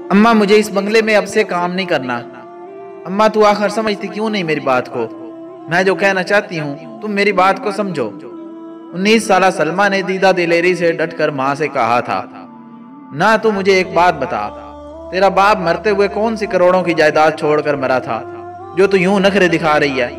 अम्मा मुझे इस बंगले में अब से काम नहीं करना। अम्मा तू आखिर समझती क्यों नहीं मेरी बात को? मैं जो कहना चाहती हूँ तुम मेरी बात को समझो। 19 साला सलमा ने दीदा दिलेरी से डटकर माँ से कहा था, ना तू मुझे एक बात बता, तेरा बाप मरते हुए कौन सी करोड़ों की जायदाद छोड़कर मरा था जो तू यूं नखरे दिखा रही है?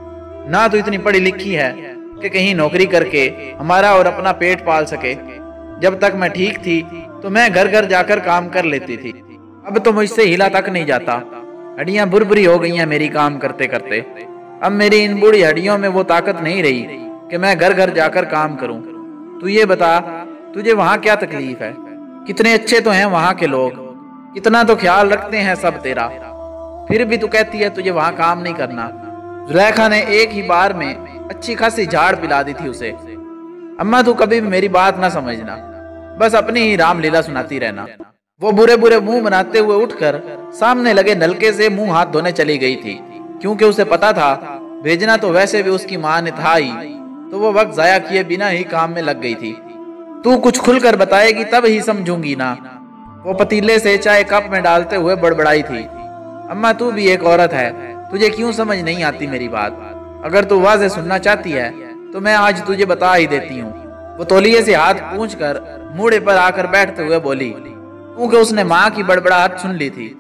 ना तू इतनी पढ़ी लिखी है कि कहीं नौकरी करके हमारा और अपना पेट पाल सके। जब तक मैं ठीक थी तो मैं घर घर जाकर काम कर लेती थी, अब तो मुझसे हिला तक नहीं जाता। हड्डियां बुरबुरी हो गई हैं मेरी काम करते करते। अब मेरी इन बूढ़ी हड्डियों में वो ताकत नहीं रही कि मैं घर घर जाकर काम करूं। तू ये बता, तुझे वहां क्या तकलीफ है? कितने अच्छे तो हैं वहां के लोग, कितना तो ख्याल रखते हैं सब तेरा, फिर भी तू कहती है तुझे वहां काम नहीं करना। जुलेखा ने एक ही बार में अच्छी खासी झाड़ पिला दी थी उसे। अम्मा तू कभी भी मेरी बात ना समझना, बस अपनी ही रामलीला सुनाती रहना। वो बुरे बुरे मुंह बनाते हुए उठकर सामने लगे नलके से मुंह हाथ धोने चली गई थी, क्योंकि उसे पता था भेजना तो वैसे भी उसकी माँ ने था ही, तो वो वक्त जाया किए बिना ही काम में लग गई थी। तू कुछ खुलकर बताएगी तब ही समझूंगी ना। वो पतीले से चाय कप में डालते हुए बड़बड़ाई थी, अम्मा तू भी एक औरत है, तुझे क्यों समझ नहीं आती मेरी बात? अगर तू वाज़े सुनना चाहती है तो मैं आज तुझे बता ही देती हूँ। वो तौलिए से हाथ पूंछकर मूड़े पर आकर बैठते हुए बोली, क्योंकि उसने माँ की बड़बड़ाहट सुन ली थी।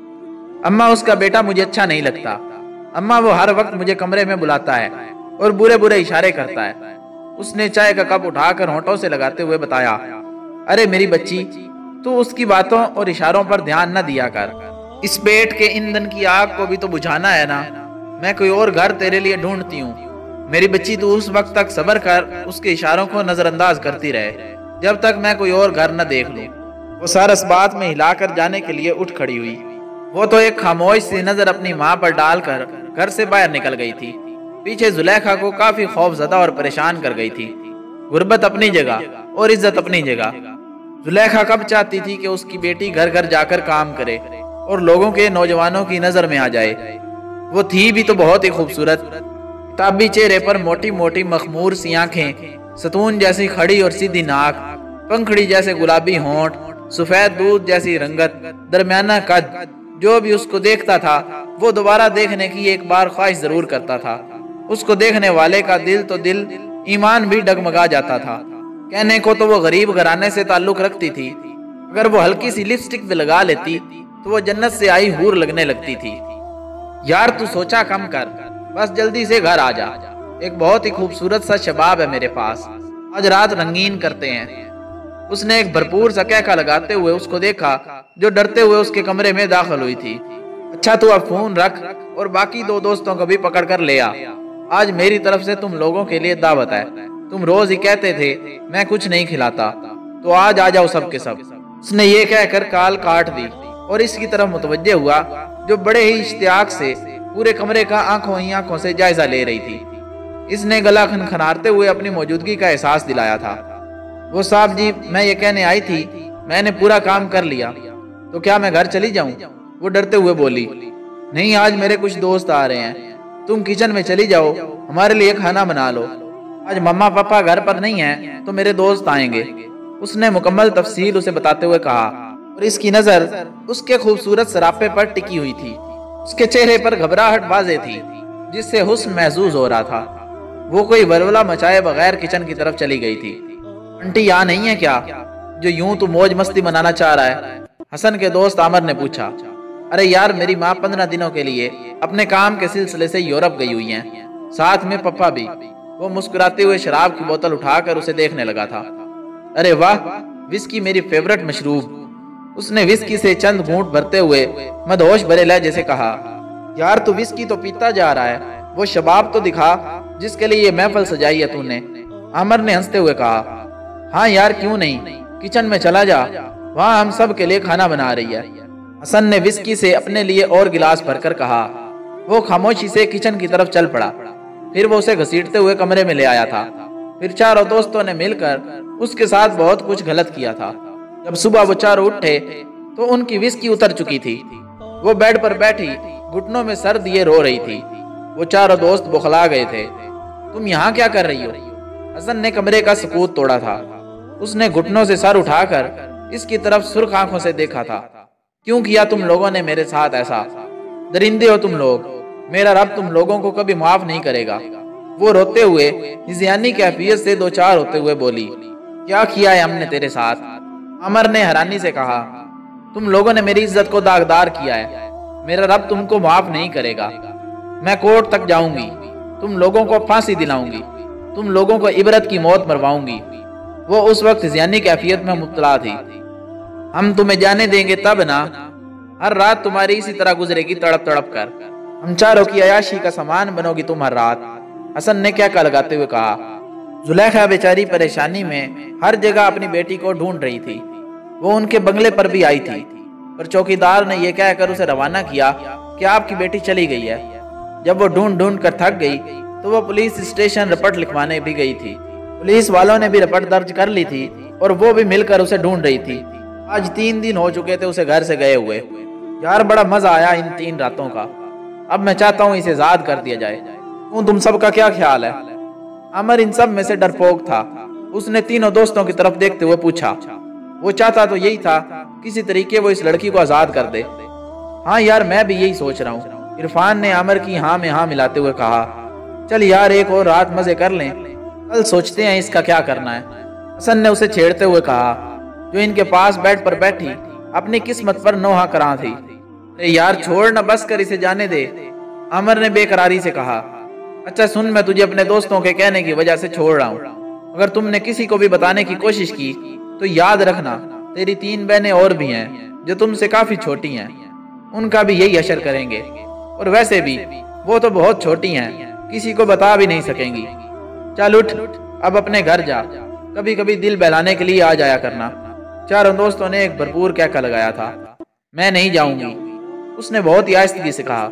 अम्मा उसका बेटा मुझे अच्छा नहीं लगता। अम्मा वो हर वक्त मुझे कमरे में बुलाता है और बुरे बुरे इशारे करता है। उसने चाय का कप उठाकर होंठों से लगाते हुए बताया, अरे मेरी बच्ची, तू उसकी बातों और इशारों पर ध्यान न दिया कर। इस पेट के ईंधन की आग को भी तो बुझाना है ना। मैं कोई और घर तेरे लिए ढूंढती हूँ। मेरी बच्ची तू उस वक्त तक सब्र कर, उसके इशारों को नजरअंदाज करती रहे जब तक मैं कोई और घर न देख लूं। वो सारस बात में हिलाकर जाने के लिए उठ खड़ी हुई। वो तो एक खामोश सी नजर अपनी माँ पर डालकर घर से बाहर निकल गई थी। पीछे जुलेखा को काफी खौफजदा और परेशान कर गई थी। गुर्बत अपनी जगह और इज्जत अपनी जगह। जुलेखा कब चाहती थी कि उसकी बेटी घर घर जाकर काम करे और लोगों के नौजवानों की नजर में आ जाए। वो थी भी तो बहुत ही खूबसूरत, किताबी चेहरे पर मोटी मोटी मखमूर सी आंखें, सतून जैसी खड़ी और सीधी नाक, पंखड़ी जैसे गुलाबी होंठ, सफेद दूध जैसी रंगत, दरमियाना कद। जो भी उसको देखता था वो दोबारा देखने की एक बार ख्वाहिश जरूर करता था। उसको देखने वाले का दिल तो दिल, ईमान भी डगमगा जाता था। कहने को तो वो गरीब घराने से ताल्लुक रखती थी, अगर वो हल्की सी लिपस्टिक भी लगा लेती तो वो जन्नत से आई हूर लगने लगती थी। यार तू सोचा कम कर, बस जल्दी से घर आ जा। एक बहुत ही खूबसूरत सा शबाब है मेरे पास, आज रात रंगीन करते हैं। उसने एक भरपूर सा कहका लगाते हुए उसको देखा जो डरते हुए उसके कमरे में दाखिल हुई थी। अच्छा तू अब फोन रख और बाकी 2 दोस्तों को भी पकड़ कर ले आ। आज मेरी तरफ से तुम लोगों के लिए दावत है। तुम रोज ही कहते थे मैं कुछ नहीं खिलाता, तो आज आ जाओ सब के सब। उसने ये कहकर कॉल काट दी और इसकी तरफ मुतवज्जे हुआ जो बड़े ही इश्तियाक से पूरे कमरे का आंखों ही आंखों से जायजा ले रही थी। इसने गला खनखनाते हुए अपनी मौजूदगी का एहसास दिलाया था। वो साहब जी, मैं ये कहने आई थी, मैंने पूरा काम कर लिया, तो क्या मैं घर चली जाऊं? वो डरते हुए बोली, नहीं आज मेरे कुछ दोस्त आ रहे हैं, तुम किचन में चली जाओ, हमारे लिए खाना बना लो। आज मम्मा पापा घर पर नहीं है तो मेरे दोस्त आएंगे। उसने मुकम्मल तफसील उसे बताते हुए कहा और इसकी नजर उसके खूबसूरत सरापे पर टिकी हुई थी। उसके चेहरे पर घबराहट वाज़े थी जिससे हुस्न महसूस हो रहा था। वो कोई वलवला मचाए बगैर किचन की तरफ चली गई थी। आंटी यहाँ नहीं है क्या, जो यूं तो मौज मस्ती मनाना चाह रहा है? हसन के दोस्त आमर ने पूछा। अरे यार मेरी माँ 15 दिनों के लिए अपने काम के सिलसिले से यूरोप गई हुई हैं, साथ में पप्पा भी। वो मुस्कुराते हुए शराब की बोतल उठाकर उसे देखने लगा था। अरे वाह, विस्की मेरी फेवरेट मशरूब। उसने विस्की से चंद घूंट भरते हुए मदहोश भरे लहजे से कहा, यार तू विस्की तो पीता जा रहा है, वो शबाब तो दिखा जिसके लिए ये महफिल सजाई है तूने। आमर ने हंसते हुए कहा, हाँ यार क्यों नहीं, किचन में चला जा, वहाँ हम सब के लिए खाना बना रही है। हसन ने विस्की से अपने लिए और गिलास भरकर कहा। वो खामोशी से किचन की तरफ चल पड़ा। फिर वो उसे घसीटते हुए कमरे में ले आया था। फिर चारों दोस्तों ने मिलकर उसके साथ बहुत कुछ गलत किया था। जब सुबह वो चारों उठे तो उनकी विस्की उतर चुकी थी। वो बेड पर बैठी घुटनों में सर दिए रो रही थी। वो चारों दोस्त बौखला गए थे। तुम यहाँ क्या कर रही हो? हसन ने कमरे का सुकूत तोड़ा था। उसने घुटनों से सर उठाकर इसकी तरफ सुर्ख आंखों से देखा था। کیوں کیا تم لوگوں نے میرے ساتھ ایسا؟ درندے ہو تم لوگ، میرا رب تم لوگوں کو کبھی معاف نہیں کرے گا۔ وہ روتے ہوئے ہذیانی کیفیت سے دو چار ہوتے ہوئے بولی، کیا کیا ہے ہم نے تیرے ساتھ؟ عمر نے حیرانی سے کہا، تم لوگوں نے میری عزت کو داغدار کیا ہے، میرا رب تم کو معاف نہیں کرے گا۔ میں کورٹ تک جاؤں گی، تم لوگوں کو پھانسی دلاؤں گی، تم لوگوں کو عبرت کی موت مرواؤں گی۔ وہ اس وقت ہذیانی کیفیت میں مبتلا تھی۔ ہم تمہیں جانے دیں گے تب نہ، ہر رات تمہاری اسی طرح گزرے گی تڑپ تڑپ کر، ہم چاروں کی عیاشی کا سامان بنو گی تم ہر رات۔ حسن نے کیا لگاتے ہوئے کہا۔ زلیخا بیچاری پریشانی میں ہر جگہ اپنی بیٹی کو ڈھونڈ رہی تھی۔ وہ ان کے بنگلے پر بھی آئی تھی، پر چوکیدار نے یہ کہہ کر اسے روانہ کیا کہ آپ کی بیٹی چلی گئی ہے۔ جب وہ ڈھونڈ ڈھونڈ کر تھک گئی تو وہ پولیس اسٹیشن رپورٹ لکھوانے بھی گئی تھی۔ پولیس والوں نے بھی رپورٹ درج کر لی تھی اور وہ بھی مل کر اسے ڈھونڈ رہی تھی۔ آج 3 دن ہو چکے تھے اسے گھر سے گئے ہوئے۔ یار بڑا مزہ آیا ان 3 راتوں کا، اب میں چاہتا ہوں اسے آزاد کر دیا جائے۔ تم سب کا کیا خیال ہے؟ عمر ان سب میں سے ڈرپوک تھا۔ اس نے تینوں دوستوں کی طرف دیکھتے ہوئے پوچھا۔ وہ چاہتا تو یہی تھا کسی طریقے وہ اس لڑکی کو آزاد کر دے۔ ہاں یار میں بھی یہی سوچ رہا ہوں، عرفان نے عمر کی ہاں میں ہاں ملاتے ہوئے کہا۔ چل یار ایک اور رات مزے کر لیں، کل سوچتے ہیں اس کا کیا کرنا ہے۔ حسن نے اسے چھیڑتے ہوئے کہا، جو ان کے پاس بیڈ پر بیٹھی اپنی قسمت پر نوحہ کراں تھی۔ یار چھوڑ نہ، بس کر اسے جانے دے، عمر نے بے قراری سے کہا۔ اچھا سن، میں تجھے اپنے دوستوں کے کہنے کی وجہ سے چھوڑ رہا ہوں، اگر تم نے کسی کو بھی بتانے کی کوشش کی تو یاد رکھنا تیری 3 بہنیں اور بھی ہیں جو تم سے کافی چھوٹی ہیں، ان کا بھی یہی حشر کریں گے، اور ویسے بھی وہ تو بہت چھوٹی ہیں، کسی کو بتا بھی نہیں سکیں گی۔ چل اٹھ، اب اپنے گھر جا، کبھی کبھی دل بہلانے کے لیے آ جایا کرنا۔ چاروں دوستوں نے ایک بھرپور کہکا لگایا تھا۔ میں نہیں جاؤں گی، اس نے بہت ہی آہستگی سے کہا۔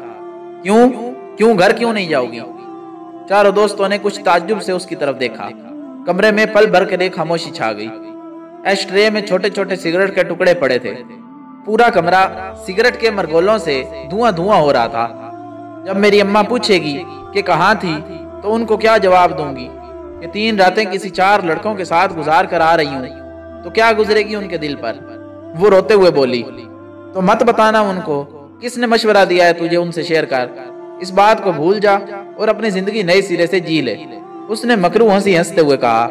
کیوں گھر کیوں نہیں جاؤ گی؟ چاروں دوستوں نے کچھ تعجب سے اس کی طرف دیکھا۔ کمرے میں پل بھر کے خاموشی چھا گئی۔ ایش ٹرے میں چھوٹے چھوٹے سگریٹ کے ٹکڑے پڑے تھے۔ پورا کمرہ سگریٹ کے مرگولوں سے دھواں دھواں ہو رہا تھا۔ جب میری اماں پوچھے گی کہ کہاں تھی تو ان کو کیا جواب دوں گی کہ 3 راتیں کسی 4 لڑکوں کے ساتھ گزار کر آ رہی ہوں، تو کیا گزرے گی ان کے دل پر؟ وہ روتے ہوئے بولی، تو مت بتانا ان کو، کس نے مشورہ دیا ہے تجھے ان سے شیئر کر؟ اس بات کو بھول جا اور اپنی زندگی نئے سرے سے جی لے۔ اس نے مکرو ہنسی ہنستے ہوئے کہا،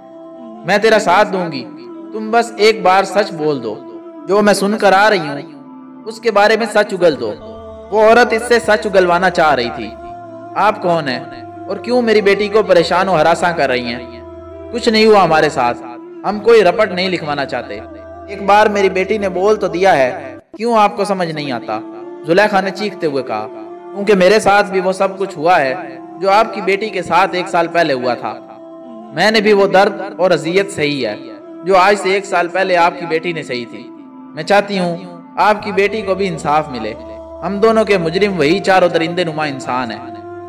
میں تیرا ساتھ دوں گی، تم بس ایک بار سچ بول دو، جو میں سن کر آ رہی ہوں اس کے بارے میں سچ اگل دو۔ وہ عورت اس سے سچ اگلوانا چاہ رہی تھی۔ آپ کون ہیں اور کیوں میری بیٹی کو پریشان و ہراساں کر رہی ہیں؟ کچھ نہیں ہوا ہمارے ساتھ، ہم کوئی رپٹ نہیں لکھوانا چاہتے۔ ایک بار میری بیٹی نے بول تو دیا ہے، کیوں آپ کو سمجھ نہیں آتا؟ زلیخا نے چیختے ہوئے کہا، کیونکہ میرے ساتھ بھی وہ سب کچھ ہوا ہے جو آپ کی بیٹی کے ساتھ 1 سال پہلے ہوا تھا۔ میں نے بھی وہ درد اور اذیت سہی ہے جو آج سے 1 سال پہلے آپ کی بیٹی نے سہی تھی۔ میں چاہتی ہوں آپ کی بیٹی کو بھی انصاف ملے۔ ہم دونوں کے مجرم وہی چاروں درندے نما انسان ہیں۔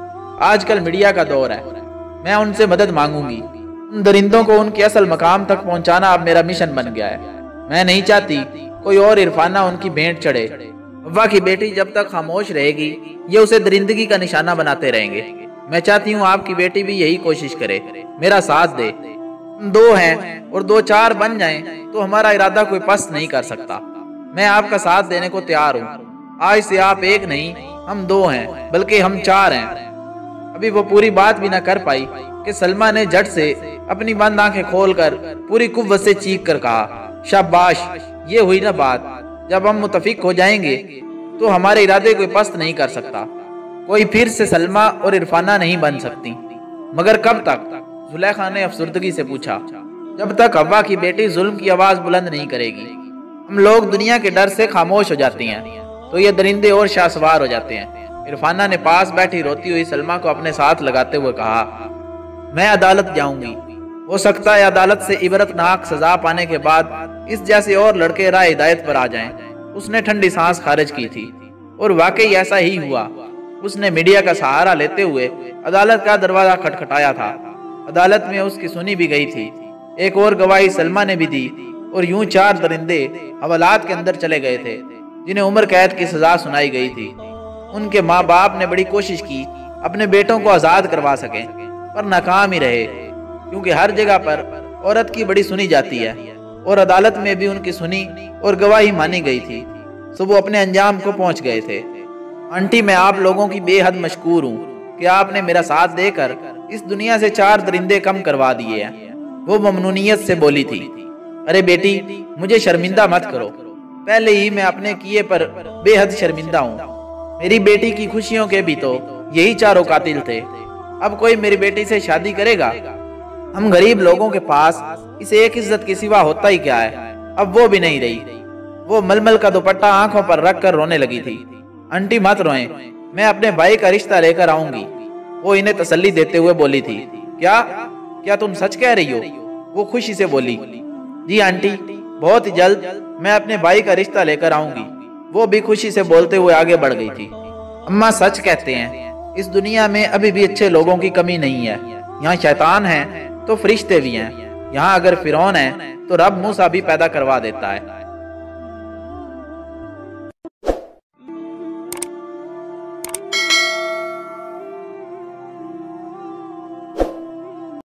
آج کل میڈیا کا دور ہے، میں ان سے مدد مانگوں گی۔ ان درندوں کو ان کے اصل مقام تک پہنچانا اب میرا مشن بن گیا ہے۔ میں نہیں چاہتی کوئی اور عرفانہ ان کی بھینٹ چڑھے۔ ابا کی بیٹی جب تک خاموش رہے گی یہ اسے درندگی کا نشانہ بناتے رہیں گے۔ میں چاہتی ہوں آپ کی بیٹی بھی یہی کوشش کرے، میرا ساتھ دے۔ ہم 2 ہیں اور 2 4 بن جائیں تو ہمارا ارادہ کوئی پست نہیں کر سکتا۔ میں آپ کا ساتھ دینے کو تیار ہوں۔ آج سے آپ 1 نہیں، ہم 2 ہیں، بلکہ ہم 4 ہیں۔ ابھی وہ پوری بات بھی نہ کر پائی کہ سلمہ نے جھٹ سے اپنی بند آنکھیں کھول کر پوری قوت سے چیخ کر کہا، شاباش، یہ ہوئی نا بات۔ جب ہم متفق ہو جائیں گے تو ہمارے ارادے کوئی پست نہیں کر سکتا۔ کوئی پھر سے سلمہ اور عرفانہ نہیں بن سکتی۔ مگر کب تک؟ زلیخا نے افسردگی سے پوچھا۔ جب تک ابا کی بیٹی ظلم کی آواز بلند نہیں کرے گی۔ ہم لوگ دنیا کے ڈر سے خاموش ہو جاتی ہیں تو یہ درندے اور شاہ سوار ہو جاتے ہیں۔ عرفانہ نے پاس بیٹھی روتی ہوئی سلمہ کو اپنے ساتھ لگاتے ہوئے کہا، میں عدالت جاؤں گی، ہو سکتا ہے عدالت سے عبرتناک سزا پانے کے بعد اس جیسے اور لڑکے راہ ہدایت پر آ جائیں۔ اس نے ٹھنڈی سانس خارج کی تھی اور واقعی ایسا ہی ہوا۔ اس نے میڈیا کا سہارا لیتے ہوئے عدالت کا دروازہ کھٹکھٹایا تھا۔ عدالت میں اس کی سنی بھی گئی تھی۔ ایک اور گواہی سلمہ نے بھی دی اور یوں 4 درندے حوالات کے اندر چلے گئے تھے جنہیں عمر قید کی سزا سنائی گئی تھی۔ ان کے ماں باپ نے بڑی کوشش کی اپنے بیٹوں کو آزاد کروا سکیں، پر ناکام ہی رہے، کیونکہ ہر جگہ پر عورت کی بڑی سنی جاتی ہے اور عدالت میں بھی ان کی سنی اور گواہی مانی گئی تھی۔ सो वो अपने अंजाम को पहुंच गए थे। आंटी, मैं आप लोगों की बेहद मशकूर हूँ कि आपने मेरा साथ देकर इस दुनिया से 4 दरिंदे कम करवा दिए हैं। वो ममनूनियत से बोली थी। अरे बेटी, मुझे शर्मिंदा मत करो, पहले ही मैं अपने किए पर बेहद शर्मिंदा हूँ। मेरी बेटी की खुशियों के भी तो यही 4 कातिल थे। अब कोई मेरी बेटी से शादी करेगा? हम गरीब लोगों के पास इस एक इज्जत के सिवा होता ही क्या है? अब वो भी नहीं रही। वो मलमल का दुपट्टा आंखों पर रख कर रोने लगी थी। आंटी मत रोएं, मैं अपने भाई का रिश्ता लेकर आऊंगी, वो इन्हें तसल्ली देते हुए बोली थी। क्या क्या तुम सच कह रही हो? वो खुशी से बोली। जी आंटी, बहुत ही जल्द मैं अपने भाई का रिश्ता लेकर आऊंगी, वो भी खुशी से बोलते हुए आगे बढ़ गई थी। अम्मा सच कहते हैं, इस दुनिया में अभी भी अच्छे लोगों की कमी नहीं है। यहाँ शैतान है तो फरिश्ते भी हैं। यहाँ अगर फिरौन है तो रब मूसा भी पैदा करवा देता है।